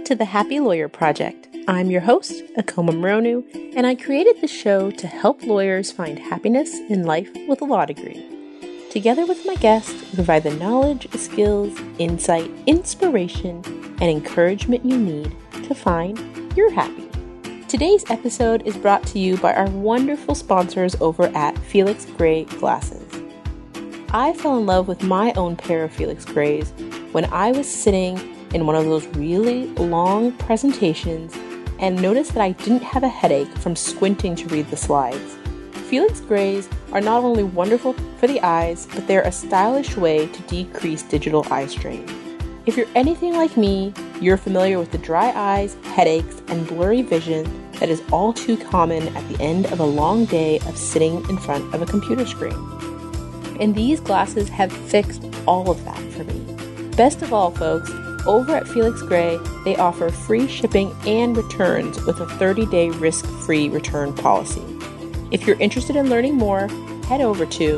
to the Happy Lawyer Project. I'm your host, Akoma Mronu, and I created the show to help lawyers find happiness in life with a law degree. Together with my guests, we provide the knowledge, skills, insight, inspiration, and encouragement you need to find your happy. Today's episode is brought to you by our wonderful sponsors over at Felix Gray Glasses. I fell in love with my own pair of Felix Grays when I was sitting in one of those really long presentations and noticed that I didn't have a headache from squinting to read the slides. Felix Grays are not only wonderful for the eyes, but they're a stylish way to decrease digital eye strain. If you're anything like me, you're familiar with the dry eyes, headaches, and blurry vision that is all too common at the end of a long day of sitting in front of a computer screen. And these glasses have fixed all of that for me. Best of all, folks, over at Felix Gray, they offer free shipping and returns with a 30-day risk-free return policy. If you're interested in learning more, head over to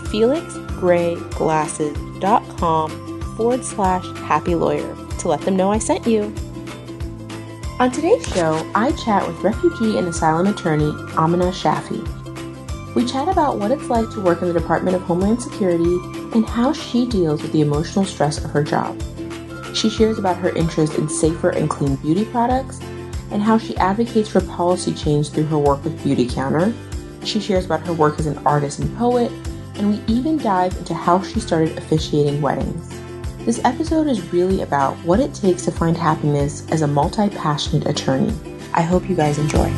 felixgrayglasses.com/happy lawyer to let them know I sent you. On today's show, I chat with Refugee and Asylum attorney Amina Shafi. We chat about what it's like to work in the Department of Homeland Security and how she deals with the emotional stress of her job. She shares about her interest in safer and clean beauty products and how she advocates for policy change through her work with BeautyCounter. She shares about her work as an artist and poet, and we even dive into how she started officiating weddings. This episode is really about what it takes to find happiness as a multi-passionate attorney. I hope you guys enjoy.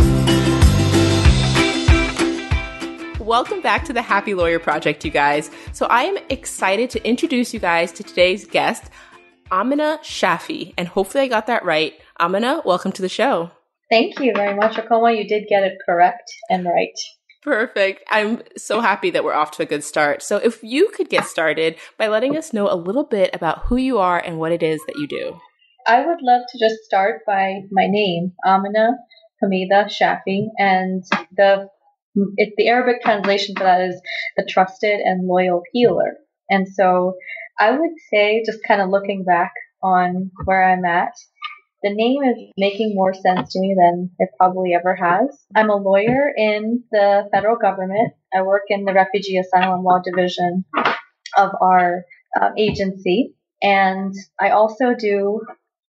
Welcome back to the Happy Lawyer Project, you guys. So I am excited to introduce you guys to today's guest, Amina Shafi, and hopefully I got that right. Amina, welcome to the show. Thank you very much, Akoma. You did get it correct and right. Perfect. I'm so happy that we're off to a good start. So if you could get started by letting us know a little bit about who you are and what it is that you do. I would love to just start by my name, Amina Shafi, and the Arabic translation for that is the trusted and loyal healer. And so I would say, just kind of looking back on where I'm at, the name is making more sense to me than it probably ever has. I'm a lawyer in the federal government. I work in the Refugee Asylum Law Division of our agency. And I also do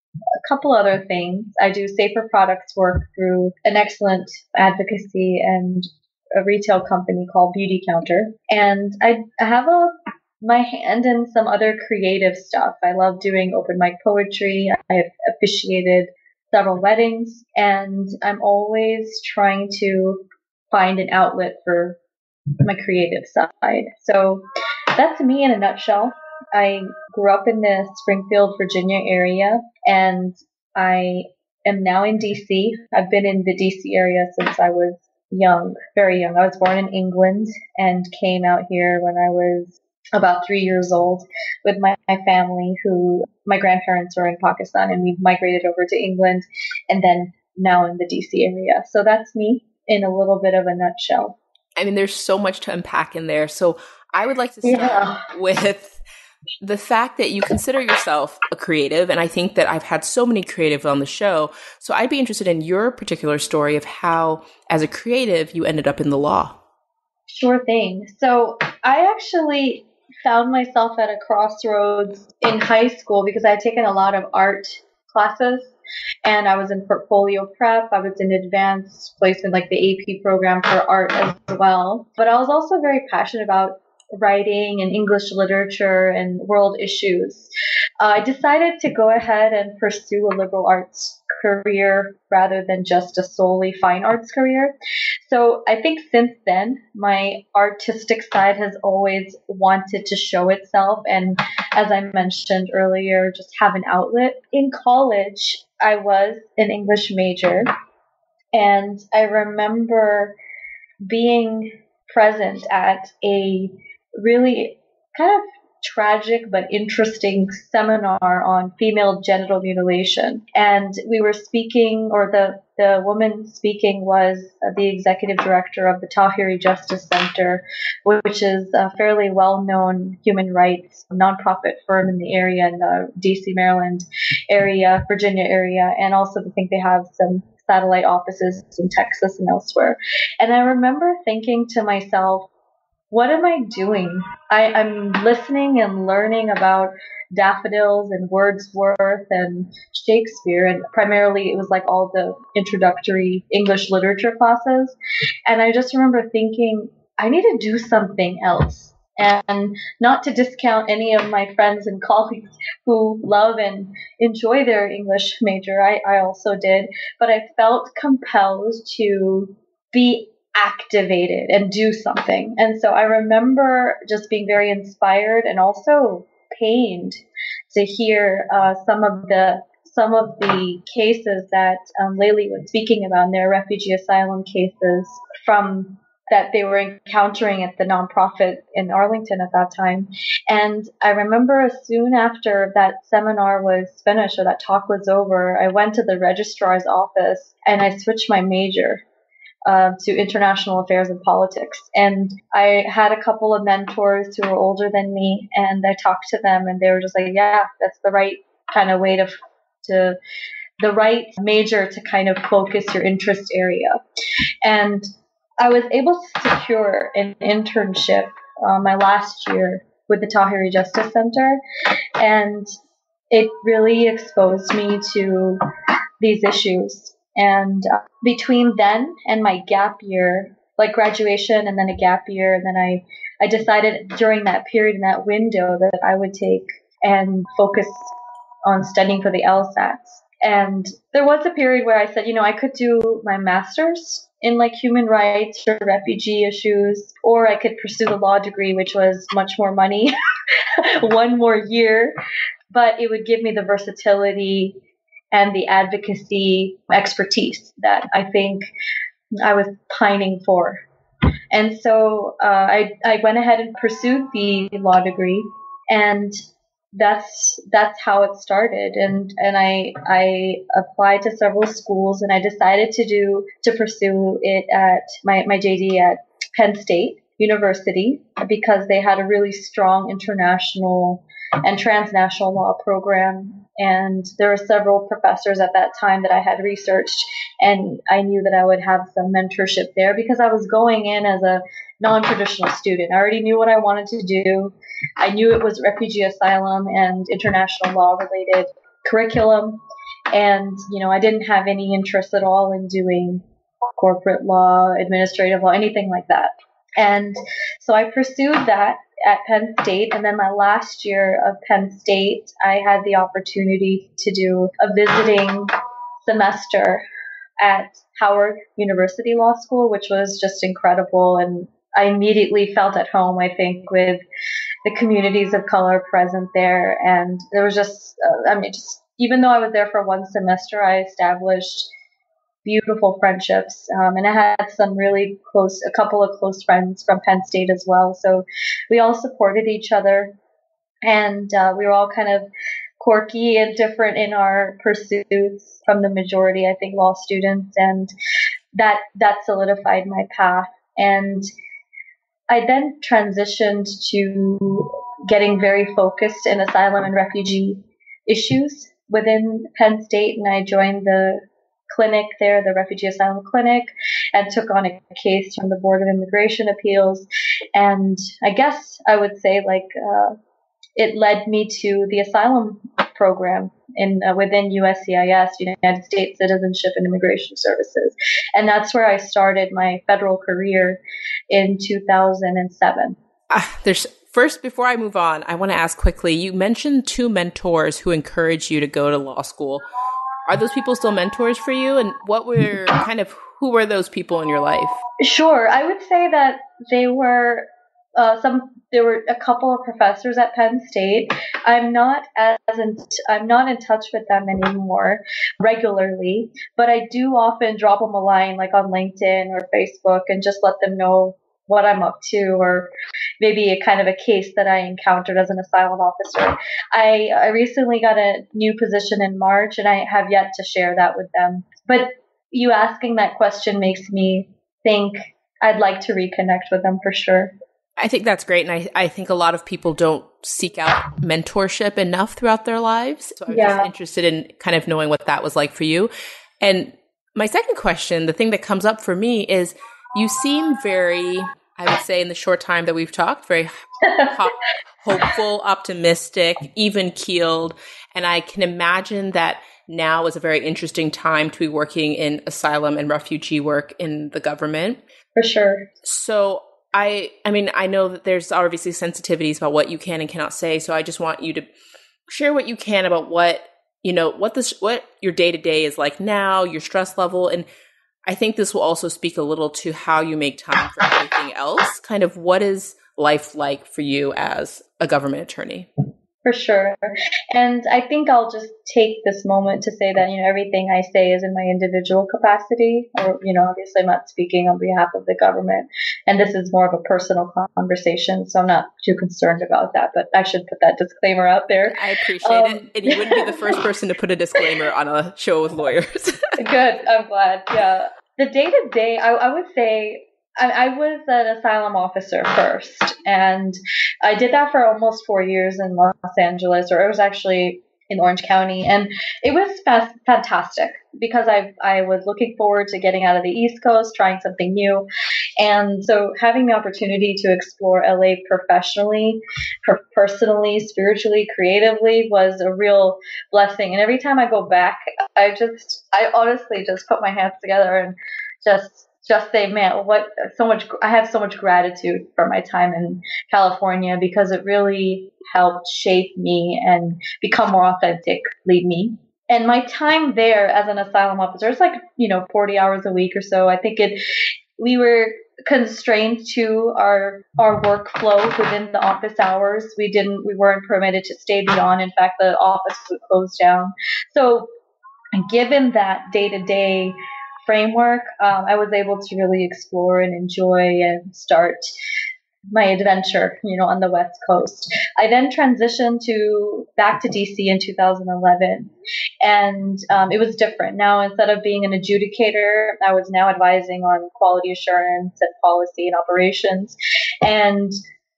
a couple other things. I do safer products work through an excellent advocacy and a retail company called BeautyCounter. And I have my hand in some other creative stuff. I love doing open mic poetry. I have officiated several weddings, and I'm always trying to find an outlet for my creative side. So that's me in a nutshell. I grew up in the Springfield, Virginia area, and I am now in DC. I've been in the DC area since I was young, very young. I was born in England and came out here when I was about 3 years old with my family, who my grandparents were in Pakistan, and we migrated over to England and then now in the DC area. So that's me in a little bit of a nutshell. I mean, there's so much to unpack in there. So I would like to start with the fact that you consider yourself a creative, and I think that I've had so many creatives on the show. So I'd be interested in your particular story of how, as a creative, you ended up in the law. Sure thing. So I actually found myself at a crossroads in high school because I had taken a lot of art classes, and I was in portfolio prep. I was in advanced placement, like the AP program for art as well. But I was also very passionate about writing and English literature and world issues. I decided to go ahead and pursue a liberal arts career rather than just a solely fine arts career. So I think since then, my artistic side has always wanted to show itself. And as I mentioned earlier, just have an outlet. In college, I was an English major, and I remember being present at a really kind of tragic but interesting seminar on female genital mutilation. And we were speaking, or the woman speaking was the executive director of the Tahiri Justice Center, which is a fairly well-known human rights nonprofit firm in the area, in the DC, Maryland area, Virginia area, and also I think they have some satellite offices in Texas and elsewhere. And I remember thinking to myself, what am I doing? I'm listening and learning about daffodils and Wordsworth and Shakespeare, and primarily it was like all the introductory English literature classes. And I just remember thinking, I need to do something else. And not to discount any of my friends and colleagues who love and enjoy their English major. I also did. But I felt compelled to be activated and do something. And so I remember just being very inspired and also pained to hear some of the cases that Layli was speaking about, and their refugee asylum cases from that they were encountering at the nonprofit in Arlington at that time. And I remember soon after that seminar was finished, or that talk was over, I went to the registrar's office and I switched my major to international affairs and politics. And I had a couple of mentors who were older than me, and I talked to them, and they were just like, yeah, that's the right kind of way to the right major to kind of focus your interest area. And I was able to secure an internship my last year with the Tahiri Justice Center, and it really exposed me to these issues. And between then and my gap year, like graduation and then a gap year, and then I decided during that period, in that window, that I would take and focus on studying for the LSATs. And there was a period where I said, I could do my master's in like human rights or refugee issues, or I could pursue the law degree, which was much more money, one more year, but it would give me the versatility and the advocacy expertise that I think I was pining for. And so I went ahead and pursued the law degree, and that's how it started. And I applied to several schools, and I decided to pursue it at my JD at Penn State University, because they had a really strong international and transnational law program. And there were several professors at that time that I had researched, and I knew that I would have some mentorship there because I was going in as a non-traditional student. I already knew what I wanted to do. I knew it was refugee asylum and international law related curriculum. And, I didn't have any interest at all in doing corporate law, administrative law, anything like that. And so I pursued that at Penn State. And then my last year of Penn State, I had the opportunity to do a visiting semester at Howard University Law School, which was just incredible. And I immediately felt at home, I think, with the communities of color present there. And there was just even though I was there for one semester, I established beautiful friendships. And I had a couple of close friends from Penn State as well. So we all supported each other, and we were all kind of quirky and different in our pursuits from the majority, I think, law students. And that solidified my path. And I then transitioned to getting very focused in asylum and refugee issues within Penn State, and I joined the clinic there, the Refugee Asylum Clinic, and took on a case from the Board of Immigration Appeals. And I guess I would say it led me to the asylum program within USCIS, United States Citizenship and Immigration Services. And that's where I started my federal career in 2007. First, before I move on, I want to ask quickly, you mentioned 2 mentors who encouraged you to go to law school. Are those people still mentors for you? And who were those people in your life? Sure. I would say that there were a couple of professors at Penn State. I'm not in touch with them anymore regularly, but I do often drop them a line, like on LinkedIn or Facebook, and just let them know what I'm up to, or maybe a kind of a case that I encountered as an asylum officer. I recently got a new position in March, and I have yet to share that with them. But you asking that question makes me think I'd like to reconnect with them for sure. I think that's great. And I think a lot of people don't seek out mentorship enough throughout their lives. So I was just interested in kind of knowing what that was like for you. And my second question, the thing that comes up for me is you seem very, I would say in the short time that we've talked, very hopeful, optimistic, even keeled. And I can imagine that now is a very interesting time to be working in asylum and refugee work in the government. For sure. So I mean, I know that there's obviously sensitivities about what you can and cannot say. So I just want you to share what you can about what your day to day is like now, your stress level. And I think this will also speak a little to how you make time for everything else. Kind of what is life like for you as a government attorney? For sure. And I think I'll just take this moment to say that, everything I say is in my individual capacity, or, obviously I'm not speaking on behalf of the government. And this is more of a personal conversation, so I'm not too concerned about that, but I should put that disclaimer out there. I appreciate it. And you wouldn't be the first person to put a disclaimer on a show with lawyers. Good. I'm glad. Yeah. The day-to-day, I would say, I was an asylum officer first, and I did that for almost 4 years in Los Angeles, or it was actually in Orange County, and it was fantastic because I was looking forward to getting out of the East Coast, trying something new, and so having the opportunity to explore LA professionally, personally, spiritually, creatively was a real blessing. And every time I go back, I honestly just put my hands together and just say, man, I have so much gratitude for my time in California, because it really helped shape me and become more authentically me. And my time there as an asylum officer, it's like, 40 hours a week or so. I think we were constrained to our workflow within the office hours. We weren't permitted to stay beyond. In fact, the office would close down. So given that day-to-day framework, I was able to really explore and enjoy and start my adventure, on the West Coast. I then transitioned back to DC in 2011, and it was different. Now, instead of being an adjudicator, I was now advising on quality assurance and policy and operations, and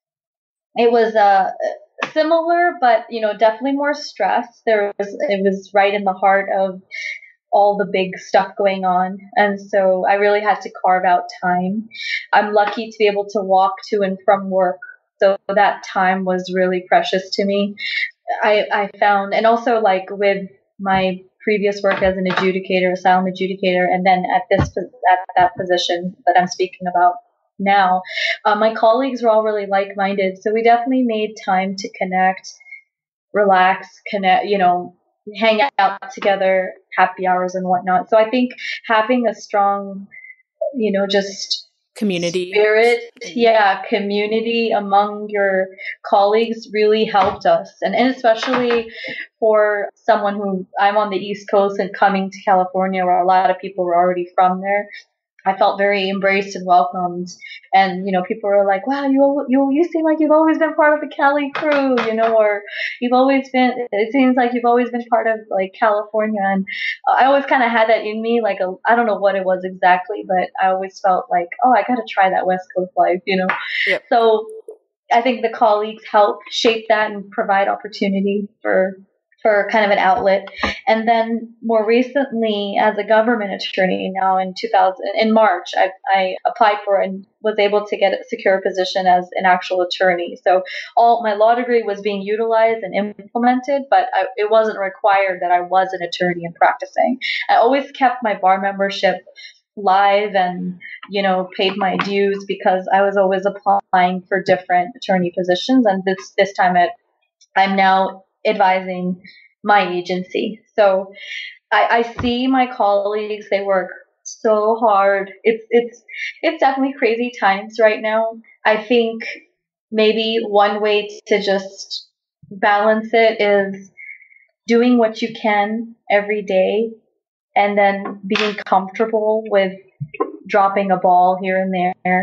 it was similar, but definitely more stress. It was right in the heart of all the big stuff going on. And so I really had to carve out time. I'm lucky to be able to walk to and from work. So that time was really precious to me. I found, and also like with my previous work as an adjudicator, asylum adjudicator, and then at that position that I'm speaking about now, my colleagues were all really like-minded. So we definitely made time to connect, relax, hang out together, happy hours and whatnot. So I think having a strong, just community spirit, community among your colleagues really helped us. And especially for someone who, I'm on the East Coast and coming to California where a lot of people were already from there, I felt very embraced and welcomed. And, people were like, wow, you seem like you've always been part of the Cali crew, or it seems like you've always been part of like California. And I always kind of had that in me, like, I don't know what it was exactly, but I always felt like, oh, I got to try that West Coast life, Yep. So I think the colleagues help shape that and provide opportunity for kind of an outlet. And then more recently, as a government attorney now in March, I applied for and was able to get a secure position as an actual attorney. So my law degree was being utilized and implemented, but it wasn't required that I was an attorney and practicing. I always kept my bar membership live and, paid my dues because I was always applying for different attorney positions. And this time I'm now advising my agency. So I see my colleagues, they work so hard. It's definitely crazy times right now. I think maybe one way to just balance it is doing what you can every day and then being comfortable with dropping a ball here and there.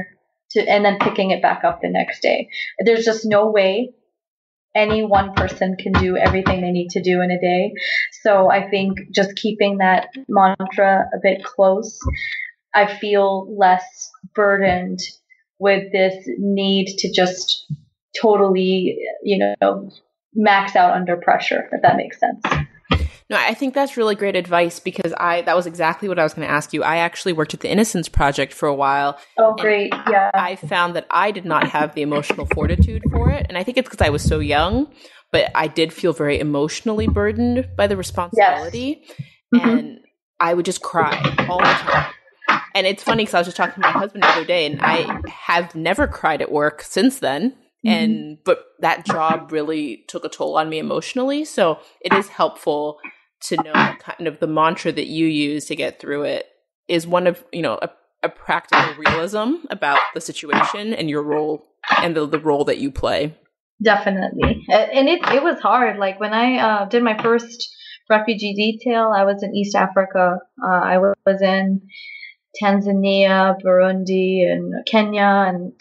and then picking it back up the next day. There's just no way any one person can do everything they need to do in a day. So I think just keeping that mantra a bit close, I feel less burdened with this need to just totally, max out under pressure, if that makes sense. No, I think that's really great advice because that was exactly what I was going to ask you. I actually worked at the Innocence Project for a while. Oh, great. Yeah. I found that I did not have the emotional fortitude for it. And I think it's because I was so young, but I did feel very emotionally burdened by the responsibility. Yes. Mm-hmm. And I would just cry all the time. And it's funny because I was just talking to my husband the other day, and I have never cried at work since then. But that job really took a toll on me emotionally. So it is helpful to know kind of the mantra that you use to get through it is one of, a practical realism about the situation and your role and the role that you play. Definitely. And it was hard. Like when I did my first refugee detail, I was in East Africa. I was in Tanzania, Burundi, and Kenya. And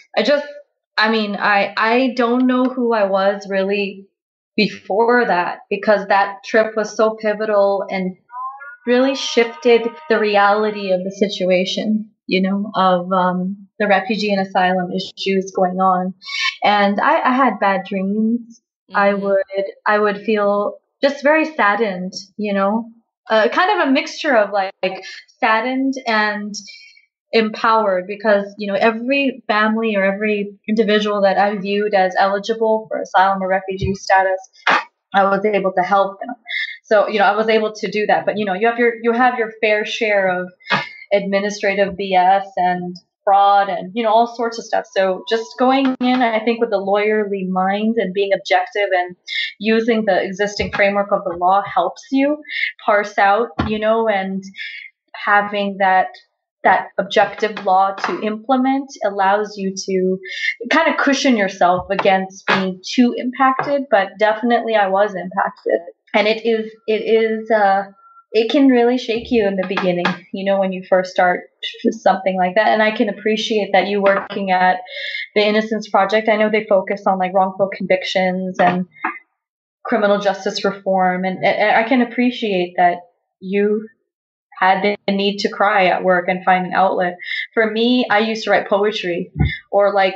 I don't know who I was really before that, because that trip was so pivotal and really shifted the reality of the situation, of the refugee and asylum issues going on. And I had bad dreams. Mm-hmm. I would feel just very saddened, kind of a mixture of like saddened and empowered, because every family or every individual that I viewed as eligible for asylum or refugee status, I was able to help them. So I was able to do that. But you have your fair share of administrative BS and fraud and all sorts of stuff. So just going in, I think, with a lawyerly mind and being objective and using the existing framework of the law helps you parse out, and having that objective law to implement allows you to kind of cushion yourself against being too impacted. But definitely I was impacted. And it can really shake you in the beginning, when you first start something like that. And I can appreciate that you working at the Innocence Project. I know they focus on like wrongful convictions and criminal justice reform. And I can appreciate that you had the need to cry at work and find an outlet. For me, I used to write poetry, or like,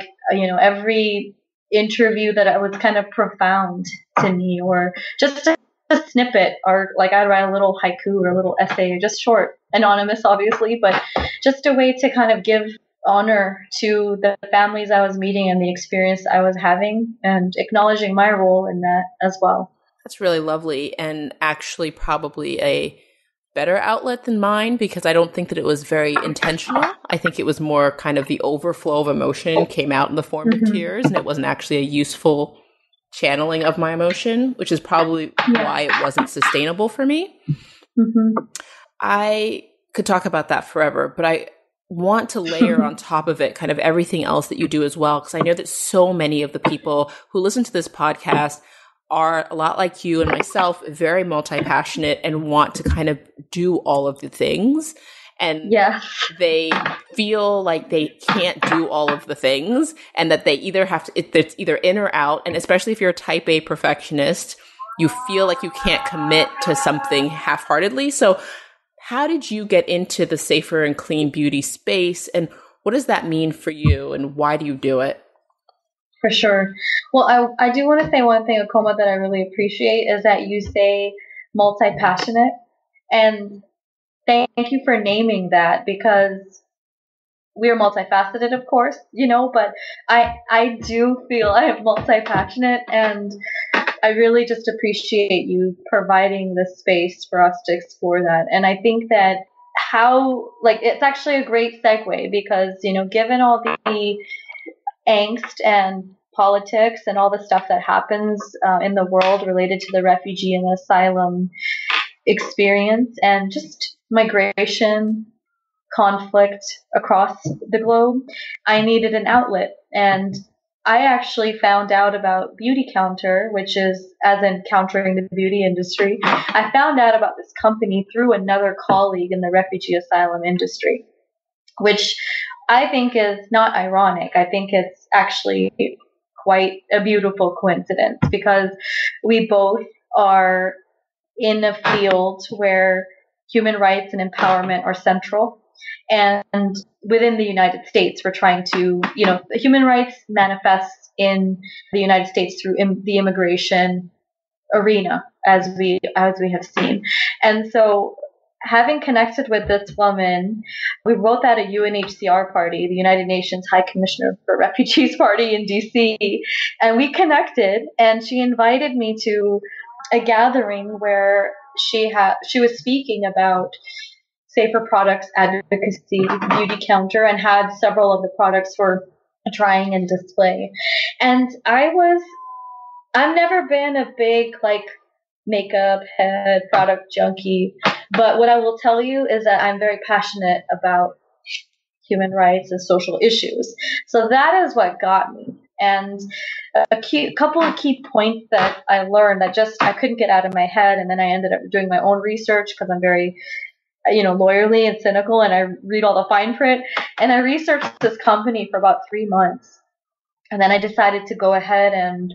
every interview that I was kind of profound to me, or just a snippet, or like I'd write a little haiku or a little essay, just short, anonymous, obviously, but just a way to kind of give honor to the families I was meeting and the experience I was having, and acknowledging my role in that as well. That's really lovely, and actually probably a better outlet than mine, because I don't think that it was very intentional. I think it was more kind of the overflow of emotion came out in the form of tears, and it wasn't actually a useful channeling of my emotion, which is probably why it wasn't sustainable for me. Mm-hmm. I could talk about that forever, but I want to layer on top of it kind of everything else that you do as well, because I know that so many of the people who listen to this podcast are a lot like you and myself, very multi-passionate and want to kind of do all of the things. And they feel like they can't do all of the things, and that they either have to, it's either in or out. And especially if you're a type A perfectionist, you feel like you can't commit to something half-heartedly. So how did you get into the safer and clean beauty space? And what does that mean for you? And why do you do it? For sure. Well, I do want to say one thing, Akoma, that I really appreciate is that you say multi-passionate. And thank you for naming that, because we are multifaceted, of course, but I do feel I am multi-passionate, and I really just appreciate you providing the space for us to explore that. And I think that it's actually a great segue, because, given all the angst and politics and all the stuff that happens in the world related to the refugee and asylum experience, and just migration, conflict across the globe, I needed an outlet. And I actually found out about BeautyCounter, which is as in countering the beauty industry. I found out about this company through another colleague in the refugee asylum industry, which I think is not ironic. I think it's actually quite a beautiful coincidence because we both are in a field where human rights and empowerment are central. And within the United States, we're trying to, human rights manifests in the United States through the immigration arena, as we have seen. And so, having connected with this woman, we were both at a UNHCR party, the United Nations High Commissioner for Refugees party in DC, and we connected. And she invited me to a gathering where she was speaking about safer products advocacy, BeautyCounter, and had several of the products for trying and display. And I've never been a big makeup head product junkie, but what I will tell you is that I'm very passionate about human rights and social issues. So that is what got me. And a couple of key points that I learned that just I couldn't get out of my head, and then I ended up doing my own research because I'm very lawyerly and cynical, and I read all the fine print. And I researched this company for about 3 months, and then I decided to go ahead and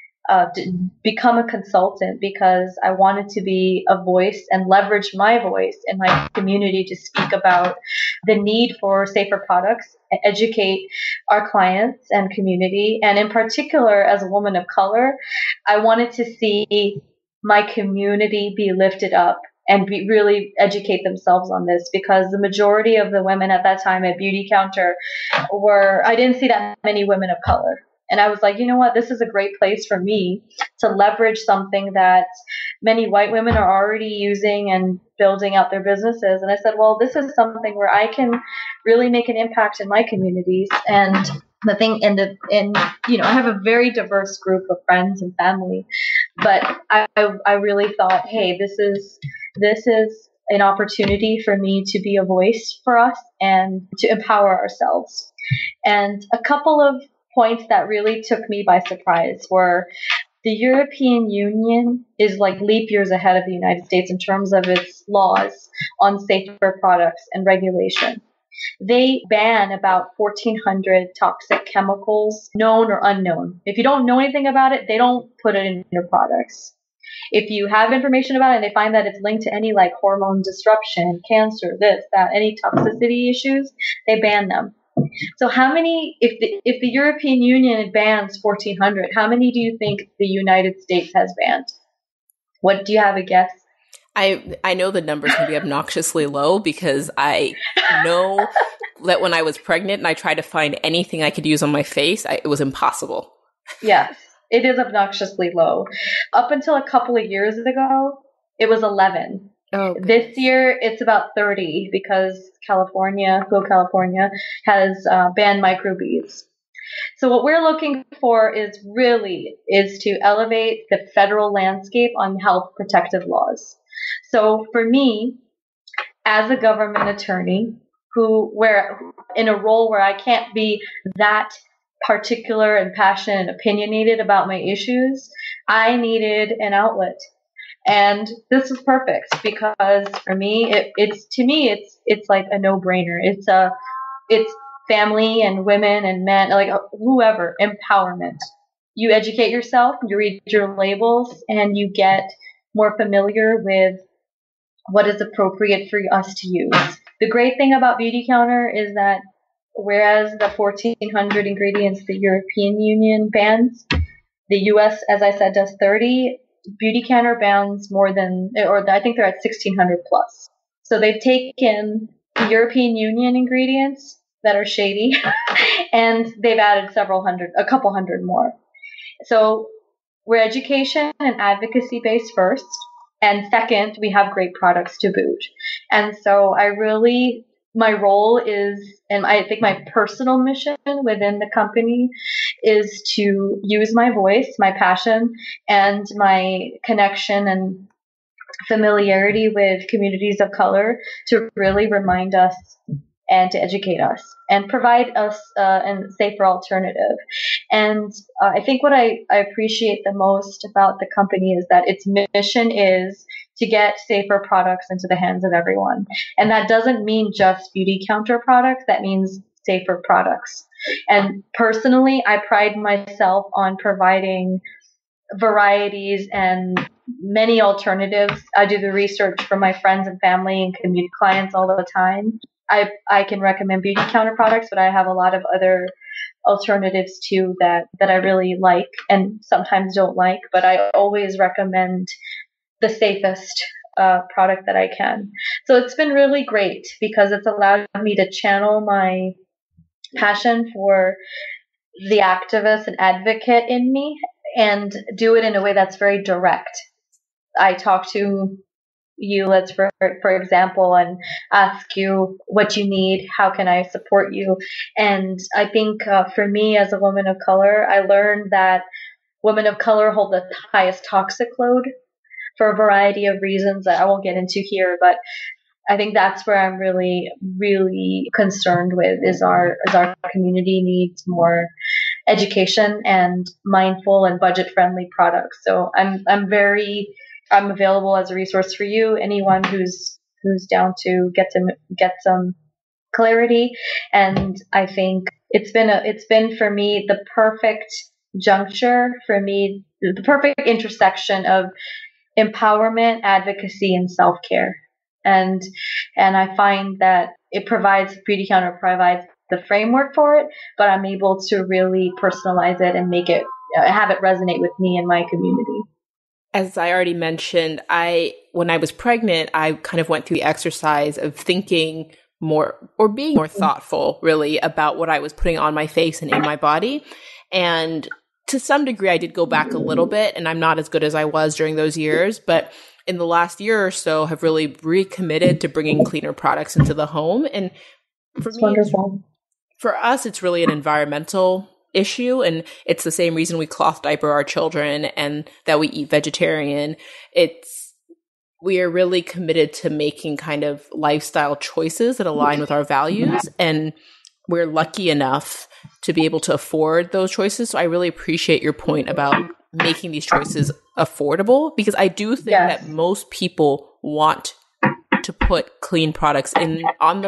become a consultant because I wanted to be a voice and leverage my voice in my community to speak about the need for safer products, educate our clients and community. And in particular, as a woman of color, I wanted to see my community be lifted up and really educate themselves on this, because the majority of the women at that time at BeautyCounter I didn't see that many women of color. And I was like, you know what, this is a great place for me to leverage something that many white women are already using and building out their businesses. And I said, well, this is something where I can really make an impact in my communities. And the thing, I have a very diverse group of friends and family, but I really thought, hey, this is an opportunity for me to be a voice for us and to empower ourselves. And a couple of points that really took me by surprise were the European Union is like leap years ahead of the United States in terms of its laws on safer products and regulation. They ban about 1,400 toxic chemicals, known or unknown. If you don't know anything about it, they don't put it in your products. If you have information about it and they find that it's linked to any hormone disruption, cancer, this, that, any toxicity issues, they ban them. So how many, if the European Union bans 1,400, how many do you think the United States has banned? What, do you have a guess? I know the numbers can be obnoxiously low because I know that when I was pregnant and I tried to find anything I could use on my face, it was impossible. Yes, it is obnoxiously low. Up until a couple of years ago, it was 11. Oh, this year, it's about 30 because California has banned microbeads. So what we're looking for is to elevate the federal landscape on health protective laws. So for me, as a government attorney, where in a role where I can't be that particular and passionate and opinionated about my issues, I needed an outlet. And this is perfect because for me, it's like a no-brainer. It's family and women and men, whoever, empowerment. You educate yourself, you read your labels, and you get more familiar with what is appropriate for us to use. The great thing about BeautyCounter is that whereas the 1,400 ingredients the European Union bans, the U.S., as I said, does 30. BeautyCounter bans more than, or I think they're at 1,600 plus. So they've taken the European Union ingredients that are shady, and they've added a couple hundred more. So we're education and advocacy based first, and second, we have great products to boot. And so my role is, and I think my personal mission within the company is to use my voice, my passion, and my connection and familiarity with communities of color to really remind us and to educate us and provide us a safer alternative. And I think what I appreciate the most about the company is that its mission is to get safer products into the hands of everyone. And that doesn't mean just BeautyCounter products. That means safer products. And personally, I pride myself on providing varieties and many alternatives. I do the research for my friends and family and community clients all the time. I can recommend BeautyCounter products, but I have a lot of other alternatives too that I really like and sometimes don't like, but I always recommend the safest product that I can. So it's been really great because it's allowed me to channel my passion for the activist and advocate in me and do it in a way that's very direct. I talk to you, let's for example, and ask you what you need, how can I support you. And I think for me as a woman of color, I learned that women of color hold the highest toxic load for a variety of reasons that I won't get into here, but I think that's where I'm really, really concerned with is our community needs more education and mindful and budget friendly products. So I'm available as a resource for you, anyone who's down to get some clarity. And I think it's been for me the perfect juncture for me, the perfect intersection of empowerment, advocacy, and self-care. And I find that BeautyCounter provides the framework for it, but I'm able to really personalize it and make it have it resonate with me and my community. As I already mentioned, when I was pregnant, I kind of went through the exercise of thinking more or being more thoughtful really about what I was putting on my face and in my body. And to some degree, I did go back a little bit, and I'm not as good as I was during those years, but in the last year or so have really recommitted to bringing cleaner products into the home. And for me, for us, it's really an environmental issue. And it's the same reason we cloth diaper our children and that we eat vegetarian. We are really committed to making kind of lifestyle choices that align with our values. And we're lucky enough to be able to afford those choices. So I really appreciate your point about making these choices affordable, because I do think that most people want to put clean products around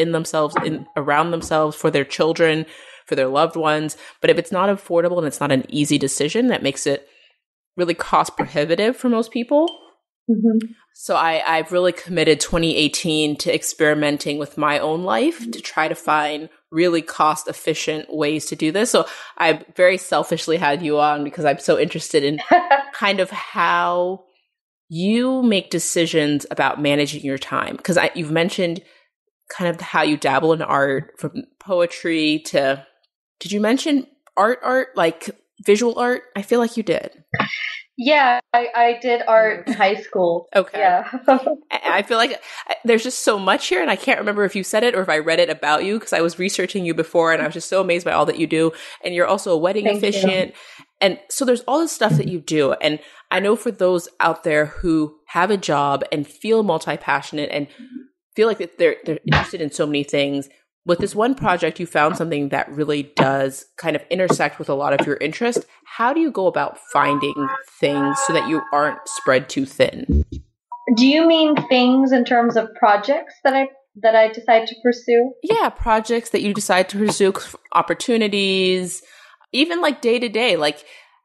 themselves, for their children, for their loved ones. But if it's not affordable and it's not an easy decision, that makes it really cost prohibitive for most people. Mm-hmm. So I've really committed 2018 to experimenting with my own life to try to find really cost efficient ways to do this. So I very selfishly had you on because I'm so interested in kind of how you make decisions about managing your time. Because you've mentioned kind of how you dabble in art, from poetry to, did you mention art, like visual art? I feel like you did. Yeah, I did art in high school. Okay. Yeah. I feel like there's just so much here, and I can't remember if you said it or if I read it about you, because I was researching you before, and I was just so amazed by all that you do. And you're also a wedding officiant. And so there's all this stuff that you do. And I know for those out there who have a job and feel multi-passionate and feel like that they're interested in so many things, with this one project, you found something that really does kind of intersect with a lot of your interest. How do you go about finding things so that you aren't spread too thin? Do you mean things in terms of projects that I decide to pursue? Yeah, projects that you decide to pursue, opportunities, even like day to day. Like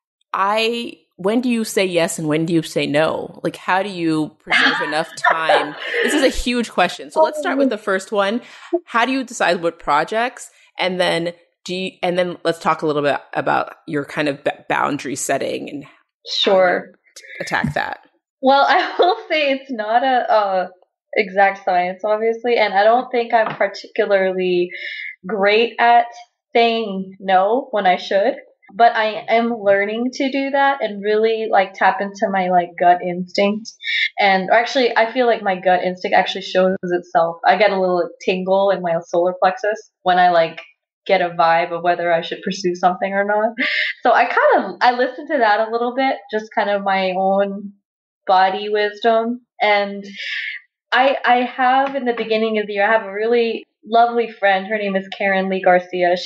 when do you say yes and when do you say no? Like, how do you preserve enough time? This is a huge question. So let's start with the first one. How do you decide what projects? And then let's talk a little bit about your kind of boundary setting and sure attack that. Well, I will say it's not a exact science, obviously, and I don't think I'm particularly great at saying no when I should. But I am learning to do that and really like tap into my like gut instinct. And actually, I feel like my gut instinct actually shows itself. I get a little tingle in my solar plexus when I like get a vibe of whether I should pursue something or not. So I listen to that a little bit, just kind of my own body wisdom. And I have in the beginning of the year, I have a really lovely friend. Her name is Karen Lee Garcia.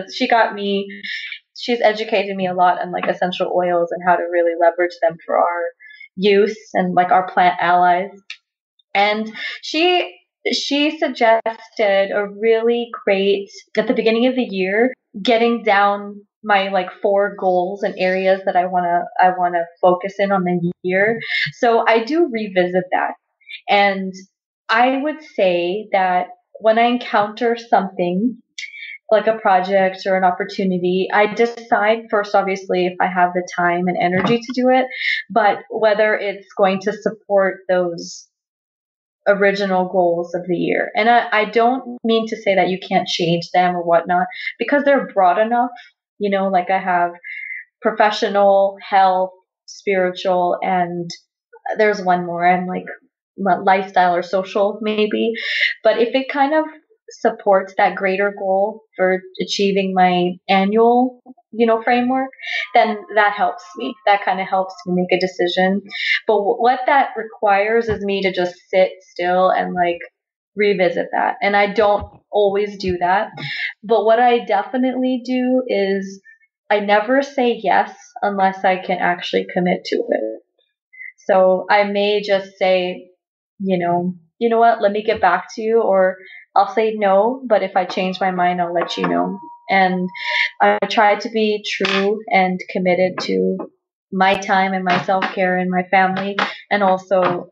She's educated me a lot on like essential oils and how to really leverage them for our use and like our plant allies. And she she suggested a really great, at the beginning of the year, getting down my like 4 goals and areas that I want to focus in on the year. So I do revisit that. And I would say that when I encounter something like a project or an opportunity, I decide first, obviously, if I have the time and energy to do it, but whether it's going to support those original goals of the year. And I don't mean to say that you can't change them or whatnot, because they're broad enough. Like I have professional, health, spiritual, and there's one more. I'm like lifestyle or social maybe. But if it kind of supports that greater goal for achieving my annual, framework, then that helps me. That kind of helps me make a decision. But what that requires is me to just sit still and like revisit that. And I don't always do that. But what I definitely do is I never say yes unless I can actually commit to it. So I may just say, you know what, let me get back to you, or I'll say no, but if I change my mind, I'll let you know. And I try to be true and committed to my time and my self-care and my family, and also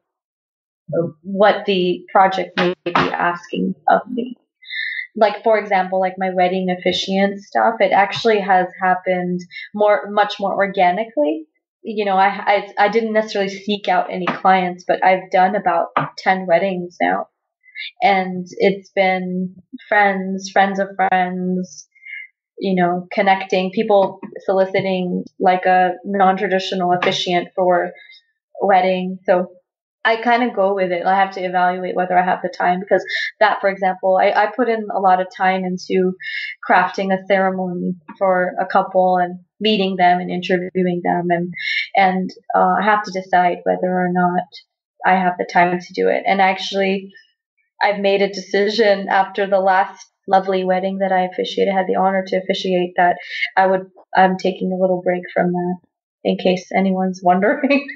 what the project may be asking of me. Like, for example, like my wedding officiant stuff, it actually has happened much more organically. I didn't necessarily seek out any clients, but I've done about 10 weddings now. And it's been friends of friends, connecting, people soliciting like a non-traditional officiant for a wedding. So I kind of go with it. I have to evaluate whether I have the time, because that, for example, I put in a lot of time into crafting a ceremony for a couple and meeting them and interviewing them. And I have to decide whether or not I have the time to do it. And actually, I've made a decision after the last lovely wedding that I officiated, had the honor to officiate, that I'm taking a little break from that, in case anyone's wondering.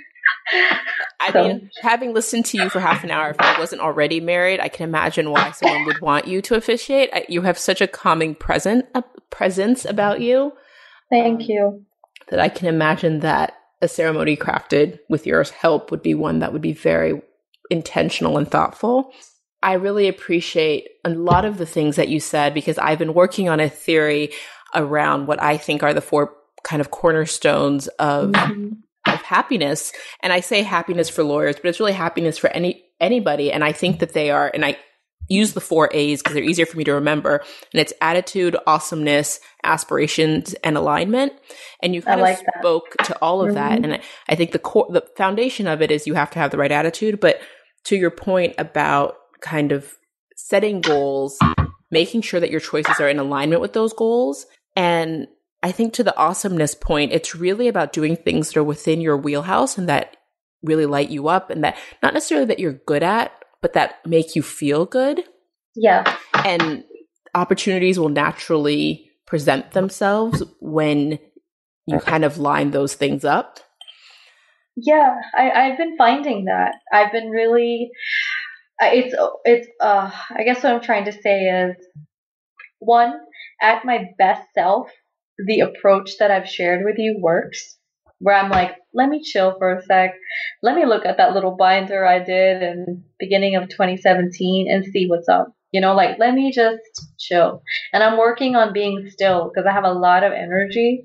I mean, having listened to you for half an hour, if I wasn't already married, I can imagine why someone would want you to officiate. You have such a calming presence about you. Thank you. That I can imagine that a ceremony crafted with your help would be one that would be very intentional and thoughtful. I really appreciate a lot of the things that you said, because I've been working on a theory around what I think are the 4 kind of cornerstones of happiness. And I say happiness for lawyers, but it's really happiness for anybody. And I think that they are, and I use the 4 A's because they're easier for me to remember. And it's attitude, awesomeness, aspirations, and alignment. And you kind of spoke to all of that. And I think the foundation of it is you have to have the right attitude. But to your point about kind of setting goals, making sure that your choices are in alignment with those goals. And I think to the awesomeness point, it's really about doing things that are within your wheelhouse and that really light you up, and that not necessarily that you're good at, but that make you feel good. Yeah. And opportunities will naturally present themselves when you kind of line those things up. Yeah, I've been finding that. I've been really, I guess what I'm trying to say is, one, at my best self, the approach that I've shared with you works, where I'm like, let me chill for a sec. Let me look at that little binder I did in beginning of 2017 and see what's up. Like, let me just chill. And I'm working on being still because I have a lot of energy.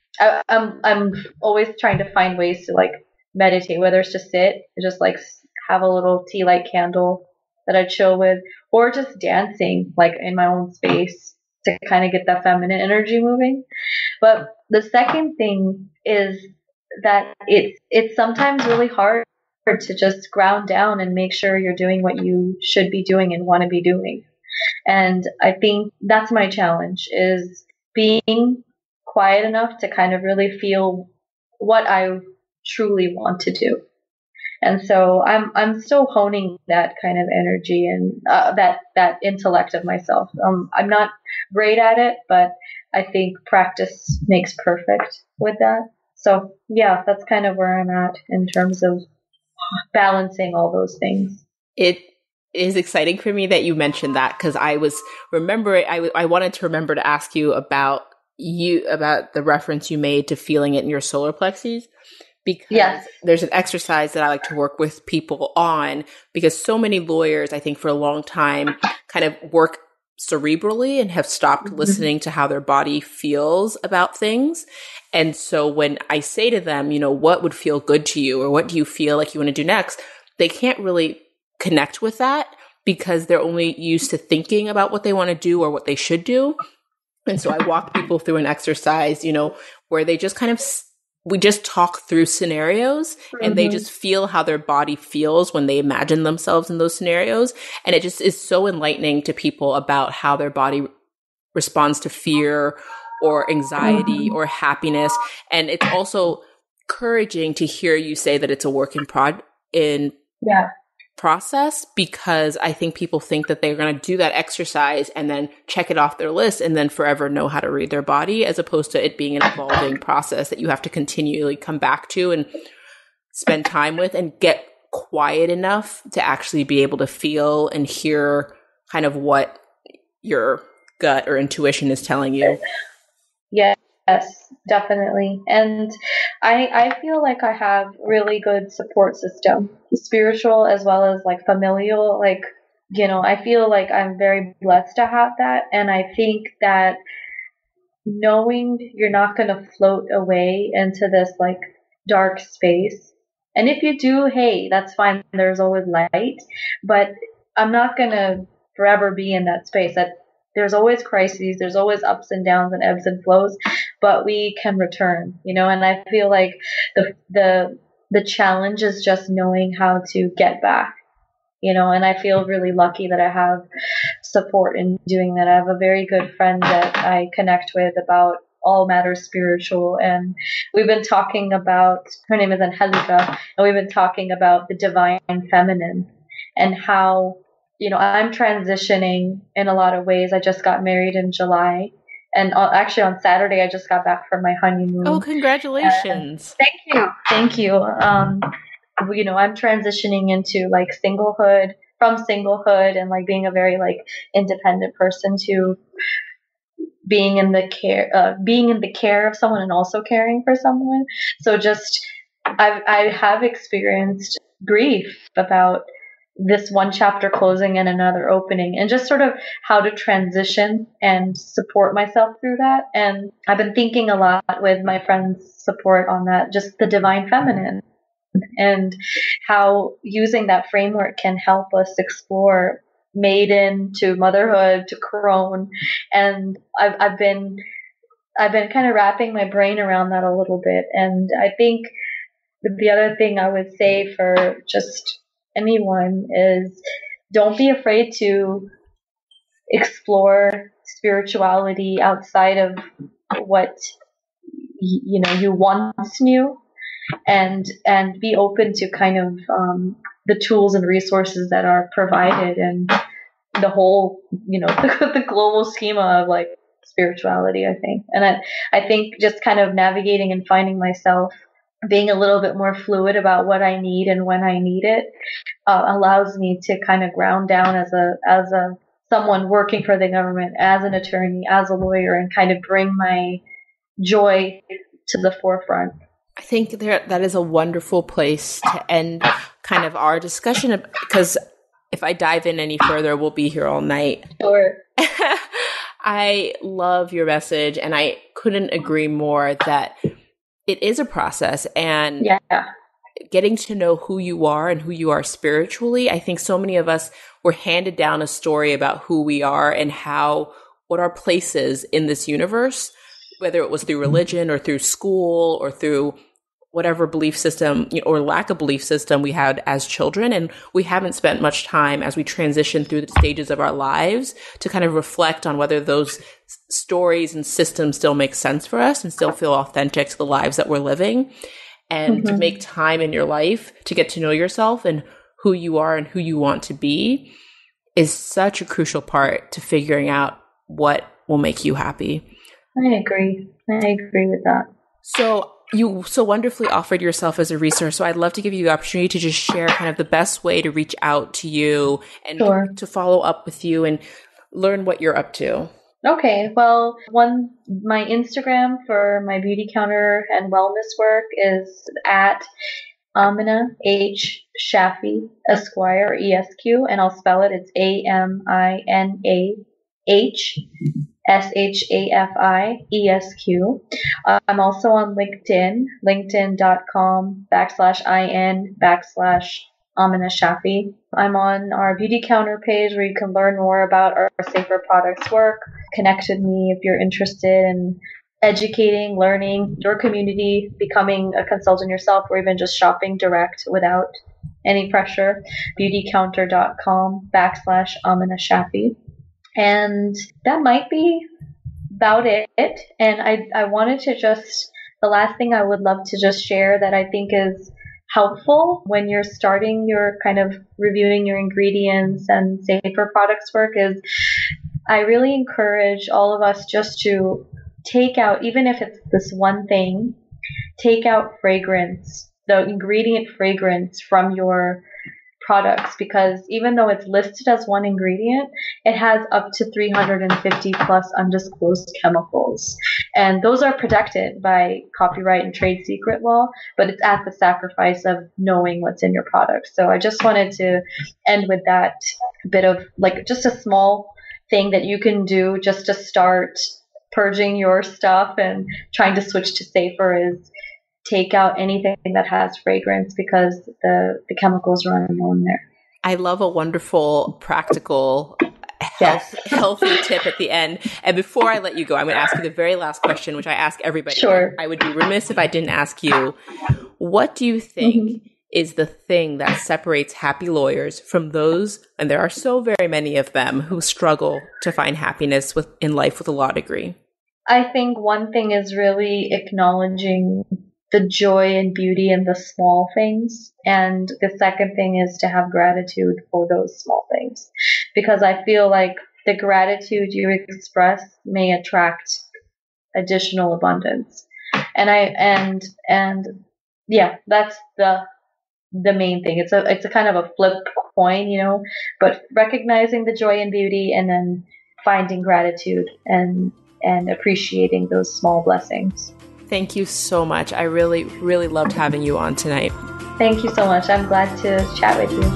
I'm always trying to find ways to like meditate, whether it's to sit and just like have a little tea light candle that I chill with, or just dancing like in my own space to kind of get that feminine energy moving. But the second thing is that it's sometimes really hard to just ground down and make sure you're doing what you should be doing and want to be doing. And I think that's my challenge, is being quiet enough to kind of really feel what I truly want to do. And so I'm still honing that kind of energy and that intellect of myself. I'm not great at it, but I think practice makes perfect with that. So yeah, that's kind of where I'm at in terms of balancing all those things. It it is exciting for me that you mentioned that, because I wanted to remember to ask you about the reference you made to feeling it in your solar plexus, because there's an exercise that I like to work with people on, because so many lawyers, I think, for a long time kind of work cerebrally and have stopped listening to how their body feels about things. And so when I say to them, what would feel good to you, or what do you feel like you want to do next, they can't really connect with that because they're only used to thinking about what they want to do or what they should do. And so I walk people through an exercise, where they just we just talk through scenarios and they just feel how their body feels when they imagine themselves in those scenarios. And it just is so enlightening to people about how their body responds to fear or anxiety or happiness. And it's also encouraging to hear you say that it's a work in process, because I think people think that they're going to do that exercise and then check it off their list and then forever know how to read their body, as opposed to it being an evolving process that you have to continually come back to and spend time with and get quiet enough to actually be able to feel and hear kind of what your gut or intuition is telling you. Yes, definitely. And I feel like I have really good support system, spiritual as well as like familial. Like, I feel like I'm very blessed to have that. And I think that knowing you're not going to float away into this like dark space. And if you do, hey, that's fine. There's always light, but I'm not going to forever be in that space. That there's always crises, there's always ups and downs and ebbs and flows, but we can return, and I feel like the challenge is just knowing how to get back, and I feel really lucky that I have support in doing that. I have a very good friend that I connect with about all matters spiritual, and we've been talking about, her name is Angelica, and we've been talking about the divine feminine and how I'm transitioning in a lot of ways. I just got married in July, and actually on Saturday I just got back from my honeymoon. Oh, congratulations! Thank you. I'm transitioning into like singlehood, and like being a very like independent person to being in the care of someone and also caring for someone. So just I have experienced grief about this one chapter closing and another opening, and just sort of how to transition and support myself through that. And I've been thinking a lot with my friends' support on that, just the divine feminine, and how using that framework can help us explore maiden to motherhood to crone. And I've been kind of wrapping my brain around that a little bit. And I think the other thing I would say for just anyone is, don't be afraid to explore spirituality outside of what you once knew, and be open to kind of the tools and resources that are provided, and the whole the global schema of like spirituality, I think. And I think just kind of navigating and finding myself, being a little bit more fluid about what I need and when I need it, allows me to kind of ground down as a someone working for the government, as an attorney, as a lawyer, and kind of bring my joy to the forefront. I think that is a wonderful place to end kind of our discussion, because if I dive in any further, we'll be here all night. Sure. I love your message, and I couldn't agree more that it is a process, and getting to know who you are and who you are spiritually. I think so many of us were handed down a story about who we are and what our place is in this universe, whether it was through religion or through school or through whatever belief system or lack of belief system we had as children. And we haven't spent much time as we transition through the stages of our lives to kind of reflect on whether those stories and systems still make sense for us and still feel authentic to the lives that we're living. And to make time in your life to get to know yourself and who you are and who you want to be is such a crucial part to figuring out what will make you happy. I agree with that. So You so wonderfully offered yourself as a resource. So I'd love to give you the opportunity to just share kind of the best way to reach out to you and Sure. to follow up with you and learn what you're up to. Okay, well, my Instagram for my BeautyCounter and wellness work is at Amina H. Shafi Esquire, ESQ, and I'll spell it. It's AminaShafiESQ. I'm also on LinkedIn, linkedin.com/IN/Amina Shafi. I'm on our BeautyCounter page where you can learn more about our Safer Products work. Connect with me if you're interested in educating, learning your community, becoming a consultant yourself, or even just shopping direct without any pressure. BeautyCounter.com/Amina Shafi. And that might be about it. And I wanted to the last thing I would love to just share that I think is helpful when you're starting your kind of reviewing your ingredients and safer products work is I really encourage all of us just to take out, even if it's this one thing, take out fragrance, the ingredient fragrance from your products, because even though it's listed as one ingredient, it has up to 350 plus undisclosed chemicals. And those are protected by copyright and trade secret law, but it's at the sacrifice of knowing what's in your product. So I just wanted to end with that bit of like just a small thing that you can do just to start purging your stuff and trying to switch to safer is take out anything that has fragrance because the chemicals are unknown there. I love a wonderful, practical, healthy tip at the end. And before I let you go, I'm going to ask you the very last question, which I ask everybody. Sure. I would be remiss if I didn't ask you, what do you think is the thing that separates happy lawyers from those, and there are so very many of them, who struggle to find happiness in life with a law degree? I think one thing is really acknowledging the joy and beauty in the small things. And the second thing is to have gratitude for those small things. Because I feel like the gratitude you express may attract additional abundance. And that's the main thing. It's a kind of a flip coin, but recognizing the joy and beauty and then finding gratitude and appreciating those small blessings. Thank you so much. I really, really loved having you on tonight. Thank you so much. I'm glad to chat with you.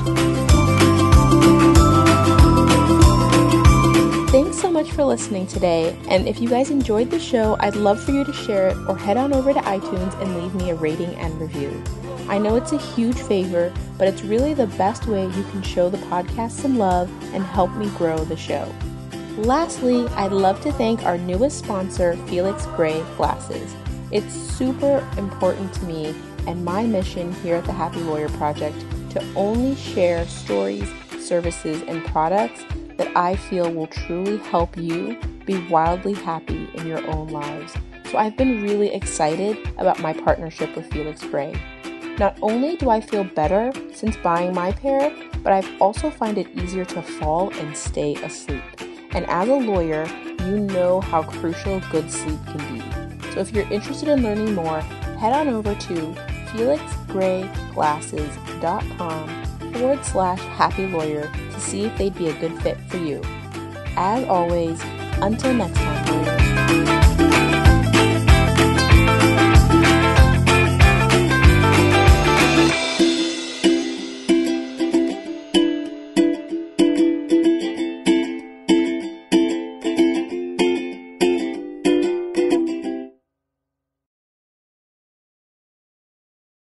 Thanks so much for listening today. And if you guys enjoyed the show, I'd love for you to share it or head on over to iTunes and leave me a rating and review. I know it's a huge favor, but it's really the best way you can show the podcast some love and help me grow the show. Lastly, I'd love to thank our newest sponsor, Felix Gray Glasses. It's super important to me and my mission here at the Happy Lawyer Project to only share stories, services, and products that I feel will truly help you be wildly happy in your own lives. So I've been really excited about my partnership with Felix Gray. Not only do I feel better since buying my pair, but I've also found it easier to fall and stay asleep. And as a lawyer, you know how crucial good sleep can be. So if you're interested in learning more, head on over to felixgrayglasses.com/happylawyer to see if they'd be a good fit for you. As always, until next time.